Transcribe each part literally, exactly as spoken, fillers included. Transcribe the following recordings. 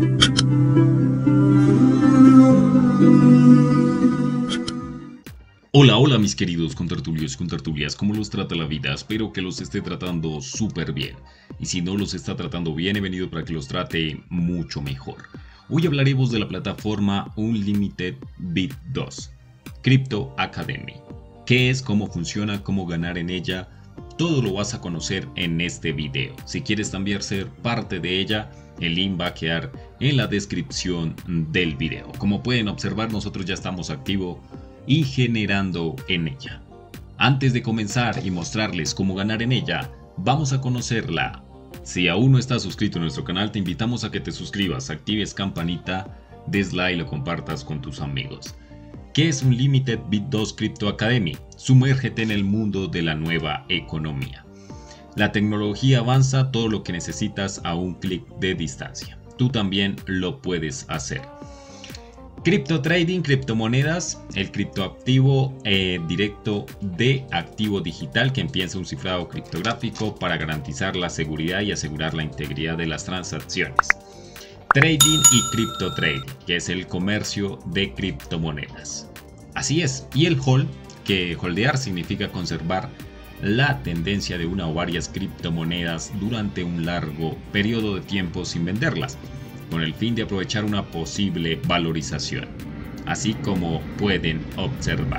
Hola, hola mis queridos contertulios y contertulias, ¿cómo los trata la vida? Espero que los esté tratando súper bien. Y si no los está tratando bien, he venido para que los trate mucho mejor. Hoy hablaremos de la plataforma Unlimited Bit dos, Crypto Academy. ¿Qué es? ¿Cómo funciona? ¿Cómo ganar en ella? Todo lo vas a conocer en este video. Si quieres también ser parte de ella, el link va a quedar en la descripción del video. Como pueden observar, nosotros ya estamos activos y generando en ella. Antes de comenzar y mostrarles cómo ganar en ella, vamos a conocerla. Si aún no estás suscrito a nuestro canal, te invitamos a que te suscribas, actives campanita, des like y lo compartas con tus amigos. ¿Qué es Unlimited Bit dos Crypto Academy? Sumérgete en el mundo de la nueva economía. La tecnología avanza, todo lo que necesitas a un clic de distancia. Tú también lo puedes hacer. Cripto trading, criptomonedas, el criptoactivo eh, directo de activo digital que empieza un cifrado criptográfico para garantizar la seguridad y asegurar la integridad de las transacciones. Trading y cripto trading, que es el comercio de criptomonedas. Así es, y el hold, que holdear significa conservar la tendencia de una o varias criptomonedas durante un largo periodo de tiempo sin venderlas, con el fin de aprovechar una posible valorización, así como pueden observar.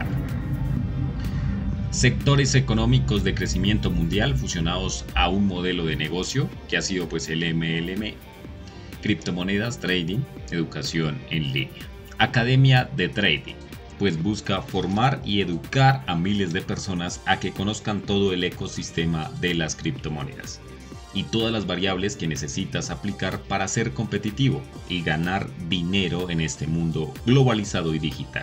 Sectores económicos de crecimiento mundial fusionados a un modelo de negocio que ha sido pues el M L M, criptomonedas, trading, educación en línea. Academia de Trading, pues busca formar y educar a miles de personas a que conozcan todo el ecosistema de las criptomonedas y todas las variables que necesitas aplicar para ser competitivo y ganar dinero en este mundo globalizado y digital.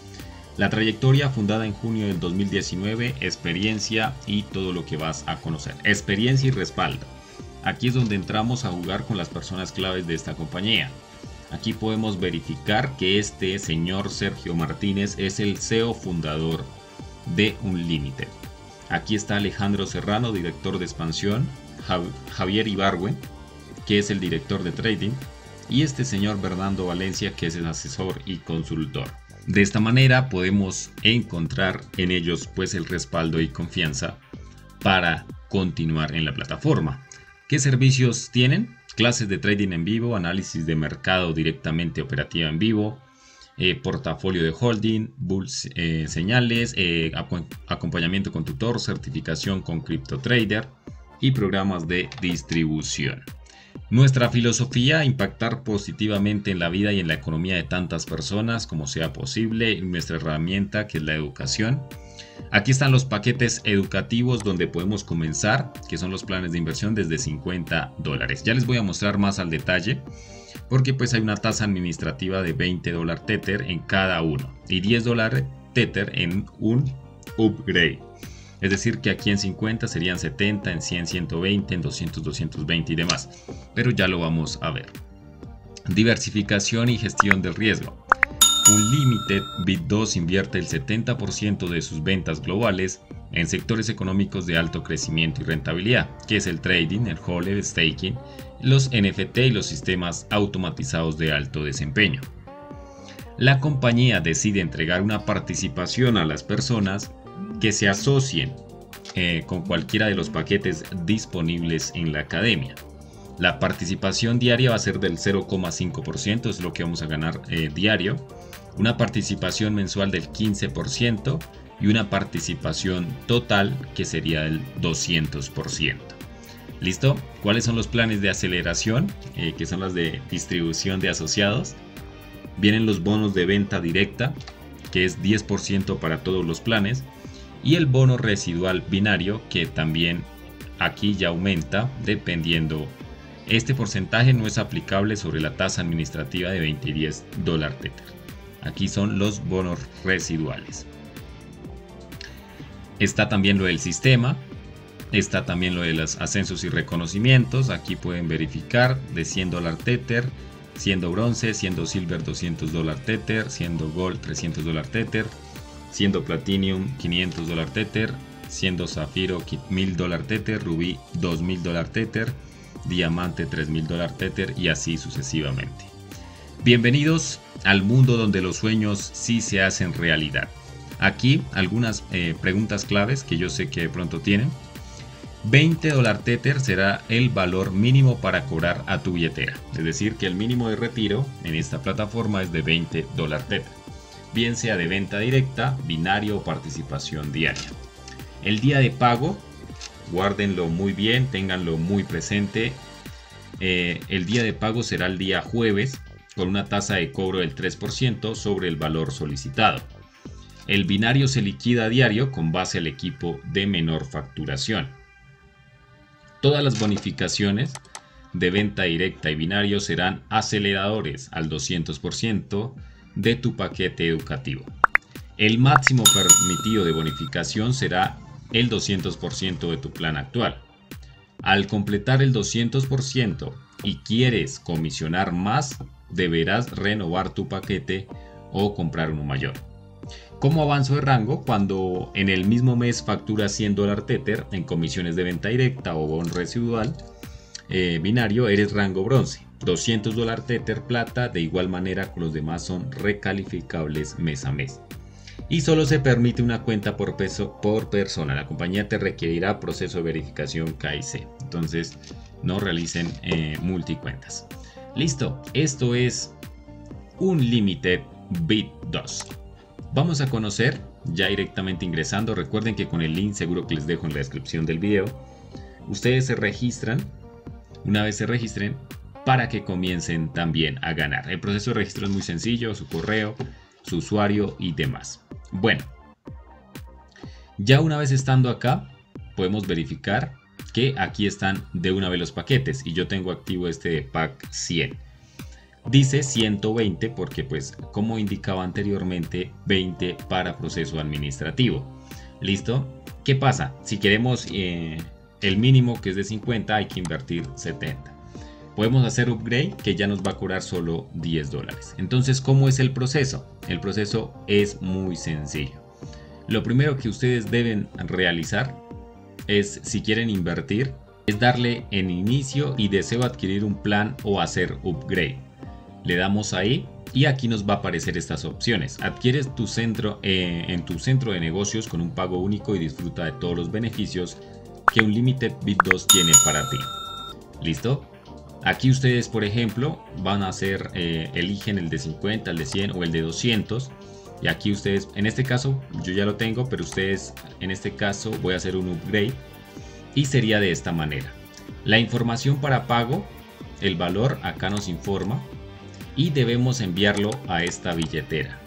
La trayectoria, fundada en junio del dos mil diecinueve, experiencia y todo lo que vas a conocer. Experiencia y respaldo. Aquí es donde entramos a jugar con las personas claves de esta compañía. Aquí podemos verificar que este señor Sergio Martínez es el C E O fundador de Unlimited. Aquí está Alejandro Serrano, director de expansión, Javier Ibargüen, que es el director de trading, y este señor Bernardo Valencia, que es el asesor y consultor. De esta manera podemos encontrar en ellos pues el respaldo y confianza para continuar en la plataforma. ¿Qué servicios tienen? Clases de trading en vivo, análisis de mercado directamente operativa en vivo, eh, portafolio de holding, bulls, eh, señales, eh, acompañamiento con tutor, certificación con CryptoTrader y programas de distribución. Nuestra filosofía: impactar positivamente en la vida y en la economía de tantas personas como sea posible, y nuestra herramienta, que es la educación. Aquí están los paquetes educativos donde podemos comenzar, que son los planes de inversión desde cincuenta dólares. Ya les voy a mostrar más al detalle, porque pues hay una tasa administrativa de veinte dólares Tether en cada uno y diez dólares Tether en un upgrade. Es decir, que aquí en cincuenta serían setenta, en cien, ciento veinte, en doscientos, doscientos veinte y demás. Pero ya lo vamos a ver. Diversificación y gestión del riesgo. Unlimited Bit dos invierte el setenta por ciento de sus ventas globales en sectores económicos de alto crecimiento y rentabilidad, que es el trading, el hold, el staking, los N F T y los sistemas automatizados de alto desempeño. La compañía decide entregar una participación a las personas que se asocien eh, con cualquiera de los paquetes disponibles en la academia. La participación diaria va a ser del cero coma cinco por ciento, es lo que vamos a ganar eh, diario. Una participación mensual del quince por ciento y una participación total que sería del doscientos por ciento. ¿Listo? ¿Cuáles son los planes de aceleración? Eh, que son las de distribución de asociados. Vienen los bonos de venta directa, que es diez por ciento para todos los planes. Y el bono residual binario, que también aquí ya aumenta dependiendo. Este porcentaje no es aplicable sobre la tasa administrativa de veinte y diez dólares Tether. Aquí son los bonos residuales. Está también lo del sistema. Está también lo de los ascensos y reconocimientos. Aquí pueden verificar de cien dólares Tether, siendo bronce, siendo silver doscientos dólares Tether, siendo gold trescientos dólares Tether, siendo platinum quinientos dólares Tether, siendo zafiro mil dólares Tether, rubí dos mil dólares Tether, diamante tres mil dólar tether y así sucesivamente. Bienvenidos al mundo donde los sueños sí se hacen realidad. Aquí algunas eh, preguntas claves que yo sé que de pronto tienen. veinte dólar tether será el valor mínimo para cobrar a tu billetera. Es decir, que el mínimo de retiro en esta plataforma es de veinte dólar tether. Bien sea de venta directa, binario o participación diaria. El día de pago, guárdenlo muy bien, ténganlo muy presente. Eh, el día de pago será el día jueves con una tasa de cobro del tres por ciento sobre el valor solicitado. El binario se liquida a diario con base al equipo de menor facturación. Todas las bonificaciones de venta directa y binario serán aceleradores al doscientos por ciento de tu paquete educativo. El máximo permitido de bonificación será el doscientos por ciento de tu plan actual. Al completar el doscientos por ciento y quieres comisionar más, deberás renovar tu paquete o comprar uno mayor. ¿Cómo avanzo de rango? Cuando en el mismo mes facturas cien dólar tether en comisiones de venta directa o bon residual eh, binario, eres rango bronce. doscientos dólar tether plata, de igual manera con los demás son recalificables mes a mes. Y solo se permite una cuenta por, peso, por persona. La compañía te requerirá proceso de verificación K Y C. Entonces no realicen eh, multicuentas. Listo, esto es Unlimited Bit dos. Vamos a conocer ya directamente ingresando. Recuerden que con el link seguro que les dejo en la descripción del video, ustedes se registran. Una vez se registren, para que comiencen también a ganar. El proceso de registro es muy sencillo, su correo, su usuario y demás. Bueno, ya una vez estando acá, podemos verificar que aquí están de una vez los paquetes y yo tengo activo este de pack cien. Dice ciento veinte porque, pues, como indicaba anteriormente, veinte para proceso administrativo. ¿Listo? ¿Qué pasa? Si queremos eh, el mínimo, que es de cincuenta, hay que invertir setenta. Podemos hacer upgrade, que ya nos va a cobrar solo diez dólares. Entonces, ¿cómo es el proceso? El proceso es muy sencillo. Lo primero que ustedes deben realizar es, si quieren invertir, es darle en inicio y deseo adquirir un plan o hacer upgrade. Le damos ahí y aquí nos va a aparecer estas opciones. Adquieres tu centro eh, en tu centro de negocios con un pago único y disfruta de todos los beneficios que Unlimited Bit dos tiene para ti. ¿Listo? Aquí ustedes, por ejemplo, van a hacer, eh, eligen el de cincuenta, el de cien o el de doscientos. Y aquí ustedes, en este caso, yo ya lo tengo, pero ustedes, en este caso, voy a hacer un upgrade. Y sería de esta manera. La información para pago, el valor, acá nos informa. Y debemos enviarlo a esta billetera.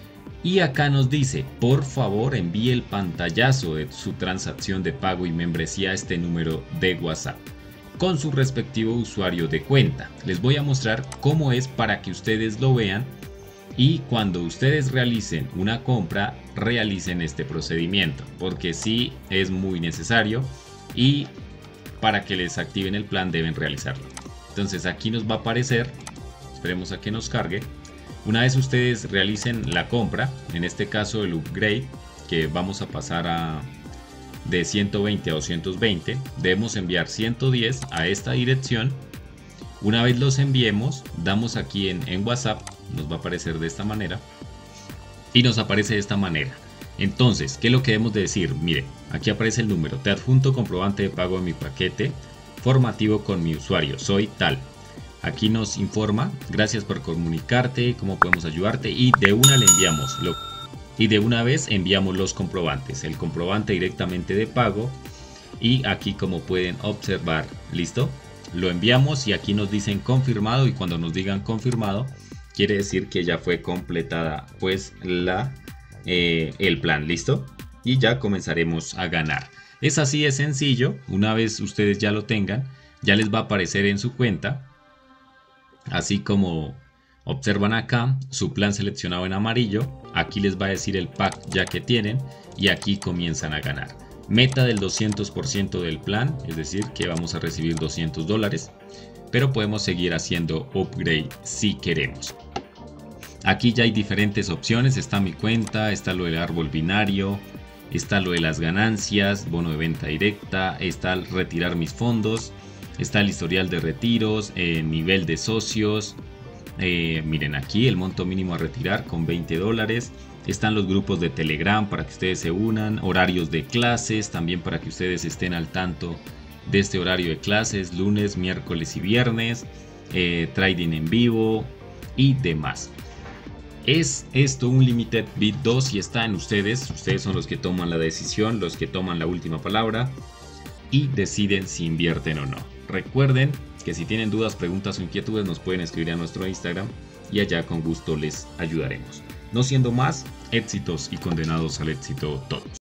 Y acá nos dice, por favor envíe el pantallazo de su transacción de pago y membresía a este número de WhatsApp con su respectivo usuario de cuenta. Les voy a mostrar cómo es para que ustedes lo vean y cuando ustedes realicen una compra, realicen este procedimiento, porque sí es muy necesario y para que les activen el plan deben realizarlo. Entonces aquí nos va a aparecer, esperemos a que nos cargue. Una vez ustedes realicen la compra, en este caso el upgrade, que vamos a pasar a de ciento veinte a doscientos veinte, debemos enviar ciento diez a esta dirección. Una vez los enviemos, damos aquí en, en WhatsApp, nos va a aparecer de esta manera y nos aparece de esta manera. Entonces, ¿qué es lo que debemos de decir? Miren, aquí aparece el número, te adjunto comprobante de pago de mi paquete formativo con mi usuario, soy tal. Aquí nos informa, gracias por comunicarte, cómo podemos ayudarte, y de una le enviamos lo, y de una vez enviamos los comprobantes, el comprobante directamente de pago y aquí como pueden observar, listo, lo enviamos y aquí nos dicen confirmado y cuando nos digan confirmado quiere decir que ya fue completada pues la, eh, el plan, listo, y ya comenzaremos a ganar. Es así de sencillo, una vez ustedes ya lo tengan, ya les va a aparecer en su cuenta. Así como observan acá, su plan seleccionado en amarillo, aquí les va a decir el pack ya que tienen y aquí comienzan a ganar. Meta del doscientos por ciento del plan, es decir que vamos a recibir doscientos dólares, pero podemos seguir haciendo upgrade si queremos. Aquí ya hay diferentes opciones, está mi cuenta, está lo del árbol binario, está lo de las ganancias, bono de venta directa, está el retirar mis fondos. Está el historial de retiros, eh, nivel de socios. Eh, miren aquí el monto mínimo a retirar con veinte dólares. Están los grupos de Telegram para que ustedes se unan. Horarios de clases también para que ustedes estén al tanto de este horario de clases. Lunes, miércoles y viernes. Eh, trading en vivo y demás. ¿Es esto un Limited Bit dos? Y está en ustedes. Ustedes son los que toman la decisión, los que toman la última palabra y deciden si invierten o no. Recuerden que si tienen dudas, preguntas o inquietudes nos pueden escribir a nuestro Instagram y allá con gusto les ayudaremos. No siendo más, éxitos y condenados al éxito todos.